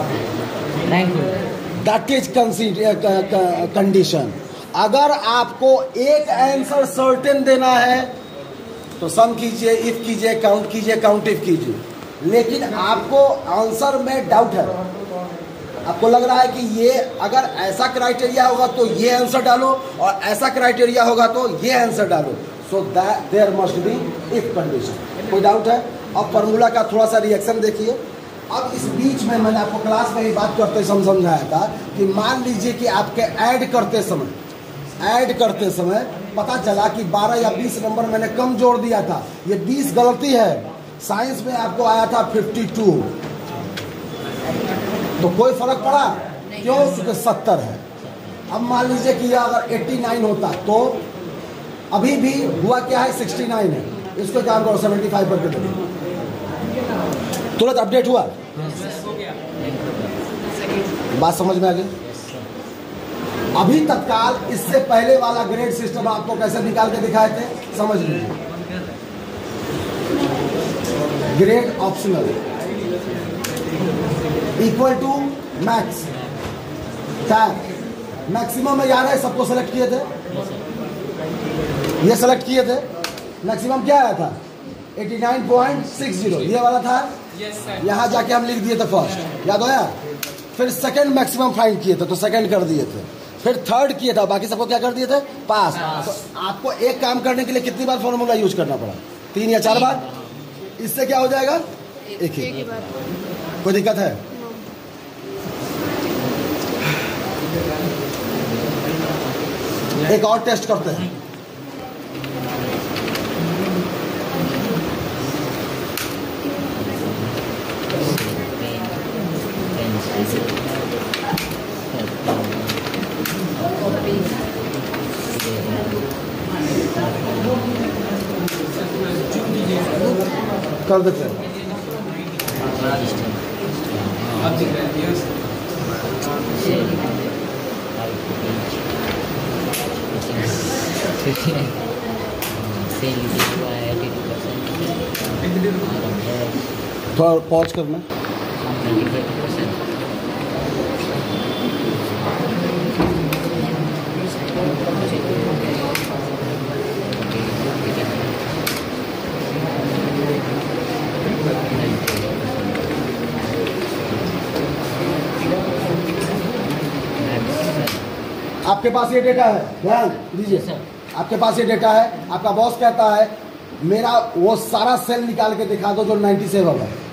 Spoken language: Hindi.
That is condition. अगर आपको एक आंसर सर्टेन देना है तो सम कीजिए, इफ कीजिए, काउंट इफ कीजिए, लेकिन आपको आंसर में डाउट है, आपको लग रहा है कि ये अगर ऐसा क्राइटेरिया होगा तो ये आंसर डालो और ऐसा क्राइटेरिया होगा तो ये आंसर डालो, so that there must be if condition. कोई डाउट है? अब फार्मूला का थोड़ा सा रिएक्शन देखिए। अब इस बीच में मैंने आपको क्लास में ही बात करते समझाया था कि मान लीजिए कि आपके ऐड करते समय पता चला कि 12 या 20 नंबर मैंने कम जोड़ दिया था, ये 20 गलती है, साइंस में आपको आया था 52, तो कोई फर्क पड़ा? क्यों? क्योंकि 70 है। अब मान लीजिए कि यह अगर 89 होता तो अभी भी हुआ क्या है, 69 है, इसको काम करो 75 करके दो, तुरंत अपडेट हुआ। बात समझ में आ गई? अभी तत्काल इससे पहले वाला ग्रेड सिस्टम आपको कैसे निकाल के दिखाए थे, समझ लीजिए। Grade optional equal to max tab. Maximum में याद है सबको सेलेक्ट किए थे, ये सेलेक्ट किए थे। मैक्सिमम क्या आया था? 89.60, ये वाला था। यहाँ जाके हम लिख दिए थे फर्स्ट, याद आया? फिर सेकंड मैक्सिमम फाइंड किए थे तो सेकंड कर दिए थे, फिर थर्ड किए था, बाकी सबको क्या कर दिए थे? पास। तो आपको एक काम करने के लिए कितनी बार फॉर्मूला यूज करना पड़ा? 3 या 4 बार। इससे क्या हो जाएगा? एक ही। कोई दिक्कत है? एक और टेस्ट करते हैं। कर देते हैं। थोड़ा पॉज करना। आपके पास ये डेटा है, ध्यान दीजिए। आपके पास ये डेटा है, आपका बॉस कहता है मेरा वो सारा सेल निकाल के दिखा दो जो 97 है।